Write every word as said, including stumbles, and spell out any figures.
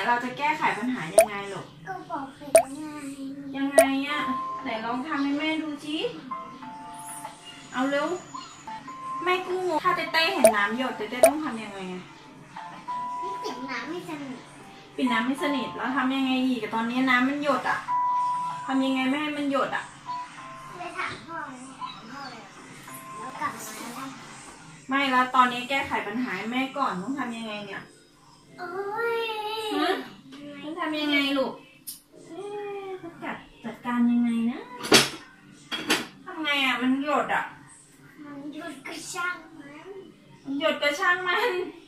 ยเราจะแก้ไขปัญหายังไงลูกก็บอกเป็นยังไงยังไงอะไหนลองทำให้แม่ดูสิเอาเร็วแม่กู้ถ้าเต้เต้เห็นน้ำหยดเต้เต้ต้องทำยังไงปิดน้ำไม่สนิทปิดน้ำไม่สนิทแล้วทำยังไงอีกตอนนี้น้ำมันหยดอะทำยังไงไม่ให้มันหยดอะไปถามพ่อเลยถามพ่อเลยแล้วกลับมาแล้วไม่แล้วตอนนี้แก้ไขปัญหาแม่ก่อนต้องทำยังไงเนี่ยโอ้ยฮะต้องทำยังไงลูกต้องจัดจัดการยังไงนะทำไงอะมันหยดอะมันหยุดกระช่างมันมันหยดกระช่างมัน